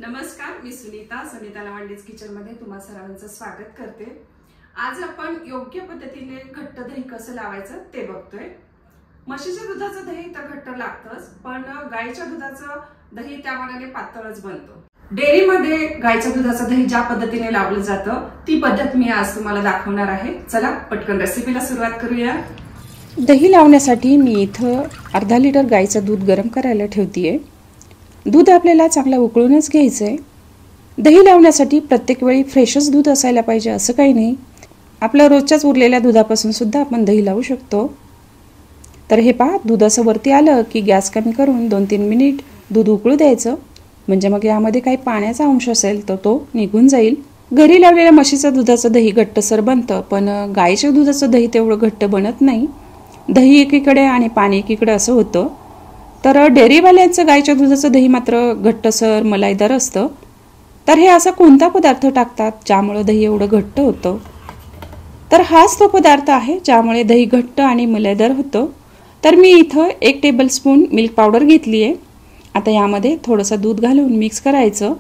नमस्कार, मी सुनीता लावांडेज किचन मध्ये तुम्हा सर्वांचं स्वागत करते। आज आपण योग्य पद्धतीने घट्ट दही कसं लावायचं ते बघतोय। म्हशीच्या दुधाचं दही तर घट्ट लागतंच, पण गाईच्या दुधाचं दही त्या मानाने पातळच बनतो। डेअरीमध्ये गाईच्या दुधाचं दही ज्या पद्धतीने लावलं जातं ती पद्धत मी आज तुम्हाला दाखवणार आहे। चला पटकन रेसिपीला सुरुवात करूया। दही लावण्यासाठी मी इथं अर्धा लिटर गाईचं दूध गरम करायला ठेवतीये। दूध आपल्याला चांगलं उकळूनच घ्यायचंय। दही लावण्यासाठी प्रत्येक वेळी फ्रेशच दूध असायला पाहिजे असं काही नाही, आपल्या रोजच्याच उरलेल्या दुधापासून सुद्धा आपण दही लावू शकतो। तर हे पहा, दूध असं वरती आलं की गॅस कमी करून 2-3 मिनिट दूध उकळू द्यायचं, म्हणजे मग यामध्ये काही पाण्याचा अंश असेल तर तो निघून जाईल। घरी लावलेल्या म्हशीच्या दुधाचं दही घट्टसर बनतं, पण गाईच्या दुधाचं दही तेवढं घट्ट बनत नाही। दही एकीकडे आणि पाणी एकीकडे असं होतं। तर डेअरीवाल्यांचं गाईच्या दुधाचं दही मात्र घट्टसर मलाईदार असतं। तर हे असा कोणता पदार्थ टाकतात ज्यामुळे दही एवढं घट्ट होतं? तर हाच तो पदार्थ आहे ज्यामुळे दही घट्ट आणि मलाईदार होतं। तर मी इथं 1 टेबलस्पून मिल्क पावडर घेतली आहे। आता यामध्ये थोडंसं दूध घालून मिक्स करायचं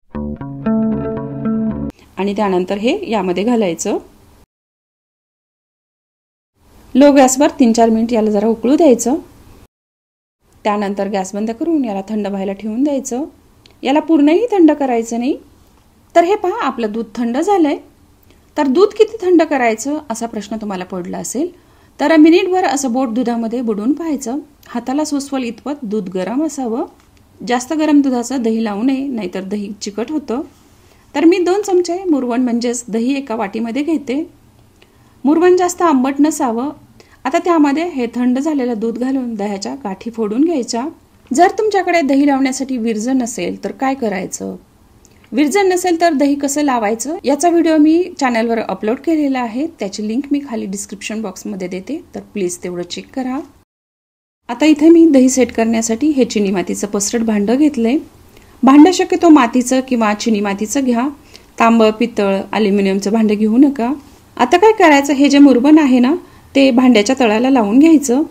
आणि त्यानंतर हे यामध्ये घालायचं। लो गॅसवर 3-4 मिनिट याला जरा उकळू द्यायचं। त्यानंतर गॅस बंद करून याला थंड व्हायला ठेवून द्यायचं। याला पूर्णही थंड करायचं नाही। तर हे पहा, आपलं दूध थंड झालंय। तर दूध किती थंड करायचं असा प्रश्न तुम्हाला पडला असेल, तर मिनिटभर असं बोट दुधामध्ये बुडवून पाहायचं। हाताला सुस्वल इतपत दूध गरम असावं। जास्त गरम दुधाचं दही लावू नये, नाहीतर दही चिकट होतं। तर मी 2 चमचे मुरवण म्हणजेच दही एका वाटीमध्ये घेते। मुरवण जास्त आंबट नसावं। आता त्यामध्ये हे थंड झालेलं दूध घालून दह्याच्या गाठी फोडून घ्यायच्या। जर तुमच्याकडे दही लावण्यासाठी विरजण नसेल तर काय करायचं? विरजण नसेल तर दही कसं लावायचं याचा व्हिडिओ मी चॅनलवर अपलोड केलेला आहे, त्याची लिंक मी खाली डिस्क्रिप्शन बॉक्समध्ये देते, तर प्लीज तेवढं चेक करा। आता इथे मी दही सेट करण्यासाठी हे चिनी मातीचं पसरट भांडं घेतलंय। भांडं शक्यतो मातीचं किंवा चिनी मातीचं घ्या, तांब, पितळ, ॲल्युमिनियमचं भांडं घेऊ नका। आता काय करायचं, हे जे मुरवण आहे ना ते भांड्याच्या तळाला लावून घ्यायचं।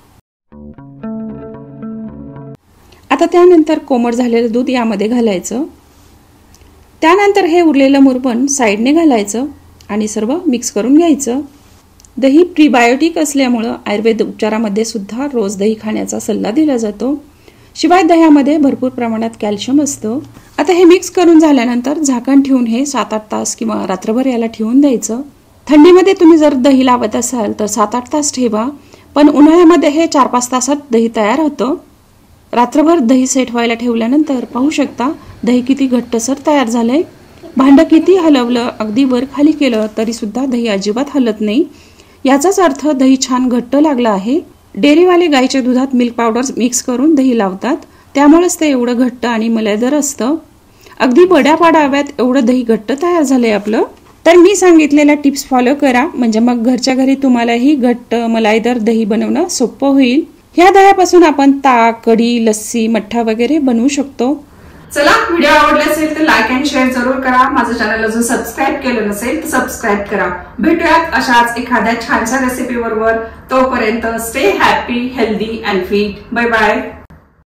आता त्यानंतर कोमट झालेलं दूध यामध्ये घालायचं। त्यानंतर हे उरलेलं मुरवण साईडने घालायचं आणि सर्व मिक्स करून घ्यायचं। दही प्रीबायोटिक असल्यामुळं आयुर्वेद उपचारामध्ये सुद्धा रोज दही खाण्याचा सल्ला दिला जातो। शिवाय दह्यामध्ये भरपूर प्रमाणात कॅल्शियम असतं। आता हे मिक्स करून झाल्यानंतर झाकण ठेवून हे 7-8 तास किंवा रात्रभर याला ठेवून द्यायचं। थंडीमध्ये तुम्ही जर दही लावत असाल तर 7-8 तास ठेवा, पण उन्हाळ्यामध्ये हे 4-5 तासात दही तयार होतं। रात्रभर दही सेट व्हायला ठेवल्यानंतर पाहू शकता दही किती घट्टसर तयार झालंय। भांडं किती हलवलं, अगदी वर खाली केलं तरी सुद्धा दही अजिबात हलत नाही, याचाच अर्थ दही छान घट्ट लागलं आहे। डेअरीवाले गाईच्या दुधात मिल्क पावडर मिक्स करून दही लावतात, त्यामुळेच ते एवढं घट्ट आणि मलाईदार असतं। अगदी बड्या पाडाव्यात एवढं दही घट्ट तयार झालंय आपलं। तर मी सांगितलेल्या टिप्स फॉलो करा, म्हणजे मग घरच्या घरी तुम्हालाही घट्ट मलाईदार दही बनवणं सोपं होईल। ह्या दह्यापासून आपण ताक, कढी, लस्सी, मठ्ठा वगैरे बनवू शकतो। चला, व्हिडिओ आवडला असेल तर लाईक आणि शेअर जरूर करा। माझं चॅनल अजून सबस्क्राईब केलं नसेल तर सबस्क्राईब करा। भेटूयात अशाच एखाद्या छानशा रेसिपी बरोबर। तोपर्यंत stay happy, healthy and fit. Bye bye.